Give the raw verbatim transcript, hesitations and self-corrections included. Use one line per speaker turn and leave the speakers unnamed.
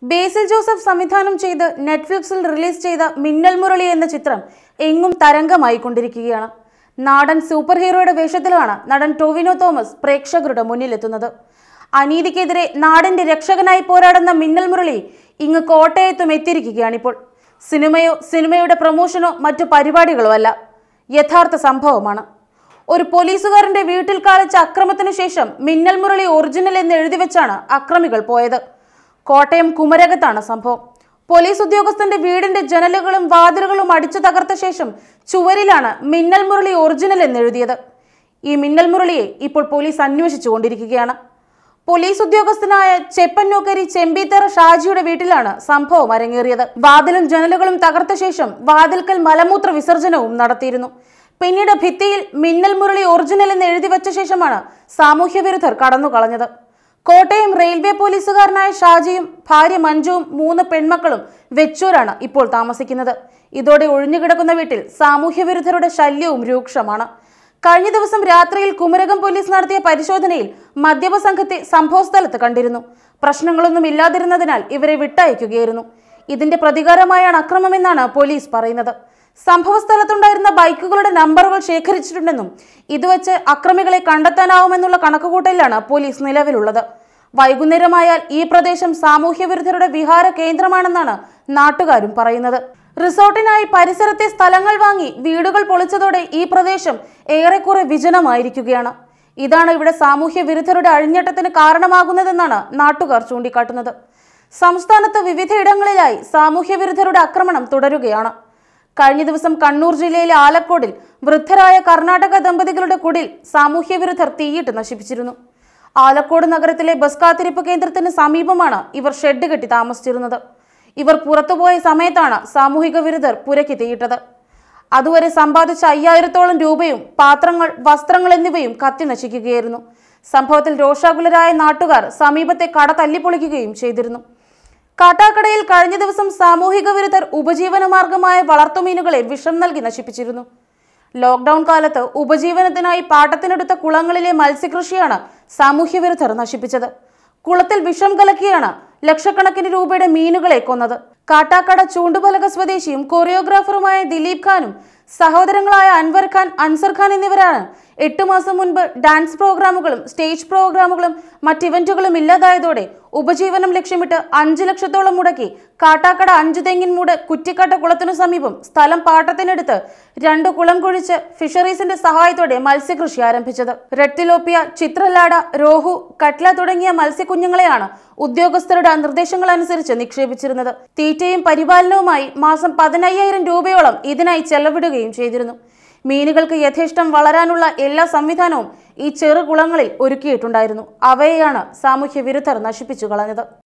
ബേസിൽ Joseph സംവിധാനം ചെയ്ത് നെറ്റ്ഫ്ലിക്സിൽ release ചെയ്ത മിന്നൽ മുരളി എന്ന ചിത്രം എങ്ങും തരംഗമായിക്കൊണ്ടിരിക്കുകയാണ്. നാടൻ സൂപ്പർ ഹീറോയുടെ വേഷത്തിലാണ് നടൻ ടൊവിനോ തോമസ് പ്രേക്ഷകരുടെ മുന്നിലെത്തുന്നത്. അനീതിക്കെതിരെ നാടിന്റെ രക്ഷകനായി പോരാടുന്ന മിന്നൽ മുരളി ഇങ്ങ് കോട്ടയത്തും എത്തിയിരിക്കുകയാണിപ്പോൾ. സിനിമയോ സിനിമയുടെ പ്രൊമോഷനോ മറ്റു പരിപാടികളോ അല്ല, യഥാർത്ഥ സംഭവമാണ്. ഒരു പോലീസുകാരന്റെ വീട്ടിൽ കാളിച്ച അക്രമത്തിനു ശേഷം മിന്നൽ മുരളി ഒറിജിനൽ എന്ന് എഴുതി വെച്ചാണ് അക്രമികൾ പോയത്. കോട്ടയം കുമരകത്താണ് സംഭവം. പോലീസ് ഉദ്യോഗസ്ഥന്റെ വീടിന്റെ ജനലുകളും വാതിലുകളും അടിച്ചു തകർത്ത ശേഷം ചുവരിലാണ് മിന്നൽ മുരളി ഒറിജിനൽ എന്ന് എഴുതിയത്. ഈ മിന്നൽ മുരളിയെ ഇപ്പോൾ പോലീസ് അന്വേഷിച്ചുകൊണ്ടിരിക്കുകയാണ്. പോലീസ് ഉദ്യോഗസ്ഥനായ ചെപ്പന്നൂക്കരി ചെമ്പീത്തറ ഷാജിയുടെ വീട്ടിലാണ് സംഭവം അരങ്ങേറിയത്. വാതിലും ജനലുകളും തകർത്ത ശേഷം വാതിൽക്കൽ മലമൂത്ര വിസർജനവും നടത്തിയിരുന്നു. പിന്നീട് ഭിത്തിയിൽ മിന്നൽ മുരളി ഒറിജിനൽ എന്ന് എഴുതി വെച്ച ശേഷമാണ് സാമൂഹ്യ വിരുദ്ധർ കടന്നു കളഞ്ഞത്. കോട്ടയം റെയിൽവേ പോലീസുകാരനായ ഷാജിയും ഭാര്യ മഞ്ജുവും മൂന്ന് പെൺമക്കളും വെച്ചൂരാണ് ഇപ്പോൾ താമസിക്കുന്നത്. ഇതോടെ ഒഴിഞ്ഞുകിടക്കുന്ന വീട്ടിൽ സാമൂഹ്യ വിരുദ്ധരുടെ ശല്യവും രൂക്ഷമാണ്. കഴിഞ്ഞ ദിവസം രാത്രിയിൽ കുമരകം പോലീസ് നടത്തിയ പരിശോധനയിൽ മദ്യപ സംഘത്തെ സംഭവസ്ഥലത്ത് കണ്ടിരുന്നു. പ്രശ്നങ്ങളൊന്നും ഇല്ലാതിരുന്നതിനാൽ ഇവരെ വിട്ടയക്കുകയായിരുന്നു. ഇതിന്റെ പ്രതികാരമായാണ് അക്രമമെന്നാണ് പോലീസ് പറയുന്നത്. സംഭവ സ്ഥലത്തുണ്ടായിരുന്ന ബൈക്കുകളുടെ നമ്പറുകൾ ശേഖരിച്ചിട്ടുണ്ടെന്നും ഇതുവച്ച് അക്രമികളെ കണ്ടെത്താനാവുമെന്നുള്ള കണക്കുകൂട്ടലിലാണ് പോലീസ് നിലവിലുള്ളത്. വൈകുന്നേരമായാൽ ഈ പ്രദേശം സാമൂഹ്യ വിരുദ്ധരുടെ വിഹാര കേന്ദ്രമാണെന്നാണ് നാട്ടുകാരും പറയുന്നത്. റിസോർട്ടിനായി പരിസരത്തെ സ്ഥലങ്ങൾ വാങ്ങി വീടുകൾ പൊളിച്ചതോടെ ഈ പ്രദേശം ഏറെക്കുറെ വിജനമായിരിക്കുകയാണ്. ഇതാണ് ഇവിടെ സാമൂഹ്യ വിരുദ്ധരുടെ അഴിഞ്ഞാട്ടത്തിന് കാരണമാകുന്നതെന്നാണ് നാട്ടുകാർ ചൂണ്ടിക്കാട്ടുന്നത്. സംസ്ഥാനത്ത് വിവിധയിടങ്ങളിലായി സാമൂഹ്യ വിരുദ്ധരുടെ ആക്രമണം തുടരുകയാണ്. കഴിഞ്ഞ ദിവസം കണ്ണൂർ ജില്ലയിലെ ആലക്കോടിൽ വൃദ്ധരായ കർണാടക ദമ്പതികളുടെ കുടിൽ സാമൂഹ്യ വിരുദ്ധർ തീയിട്ട് നശിപ്പിച്ചിരുന്നു. ആലക്കോട് നഗരത്തിലെ ബസ് കാത്തിരിപ്പ് കേന്ദ്രത്തിന് സമീപമാണ് ഇവർ ഷെഡ് കെട്ടി താമസിച്ചിരുന്നത്. ഇവർ പുറത്തുപോയ സമയത്താണ് സാമൂഹിക വിരുദ്ധർ പുരയ്ക്ക് തീയിട്ടത്. അതുവരെ സമ്പാദിച്ച അയ്യായിരത്തോളം രൂപയും പാത്രങ്ങൾ, വസ്ത്രങ്ങൾ എന്നിവയും കത്തി നശിക്കുകയായിരുന്നു. സംഭവത്തിൽ രോഷാകുലരായ നാട്ടുകാർ സമീപത്തെ കട തല്ലിപ്പൊളിക്കുകയും ചെയ്തിരുന്നു. കാട്ടാക്കടയിൽ കഴിഞ്ഞ ദിവസം സാമൂഹിക വിരുദ്ധർ ഉപജീവനമാർഗമായ വളർത്തുമീനുകളെ വിഷം നൽകി നശിപ്പിച്ചിരുന്നു. ലോക്ക്ഡൌൺ കാലത്ത് ഉപജീവനത്തിനായി പാട്ടത്തിനെടുത്ത കുളങ്ങളിലെ മത്സ്യകൃഷിയാണ് സാമൂഹ്യ വിരുദ്ധർ നശിപ്പിച്ചത്. കുളത്തിൽ വിഷം കലക്കിയാണ് ലക്ഷക്കണക്കിന് രൂപയുടെ മീനുകളെ കൊന്നത്. കാട്ടാക്കട ചൂണ്ടുപലക സ്വദേശിയും കൊറിയോഗ്രാഫറുമായ ദിലീപ് ഖാനും സഹോദരങ്ങളായ അൻവർ ഖാൻ, അൻസർ ഖാൻ എന്നിവരാണ് എട്ടു മാസം മുൻപ് ഡാൻസ് പ്രോഗ്രാമുകളും സ്റ്റേജ് പ്രോഗ്രാമുകളും മറ്റ് ഇവന്റുകളും ഇല്ലാതായതോടെ ഉപജീവനം ലക്ഷ്യമിട്ട് അഞ്ചു ലക്ഷത്തോളം മുടക്കി കാട്ടാക്കട അഞ്ചു തെങ്ങിൻ മൂട് കുറ്റിക്കാട്ട കുളത്തിനു സമീപം സ്ഥലം പാട്ടത്തിനെടുത്ത് രണ്ട് കുളം കുഴിച്ച് ഫിഷറീസിന്റെ സഹായത്തോടെ മത്സ്യകൃഷി ആരംഭിച്ചത്. Red tilapia, Chitralada, rohu, catla തുടങ്ങിയ മത്സ്യക്കുഞ്ഞുങ്ങളെയാണ് ഉദ്യോഗസ്ഥരുടെ നിർദ്ദേശങ്ങൾ അനുസരിച്ച് നിക്ഷേപിച്ചിരുന്നത്. തീറ്റയും പരിപാലനവുമായി മാസം പതിനയ്യായിരം രൂപയോളം ഇതിനായി ചെലവിടുകയും ചെയ്തിരുന്നു. മീനുകൾക്ക് യഥേഷ്ടം വളരാനുള്ള എല്ലാ സംവിധാനവും ഈ ചെറുകുളങ്ങളിൽ ഒരുക്കിയിട്ടുണ്ടായിരുന്നു. അവയെയാണ് സാമൂഹ്യ വിരുദ്ധർ നശിപ്പിച്ചു കളഞ്ഞത്.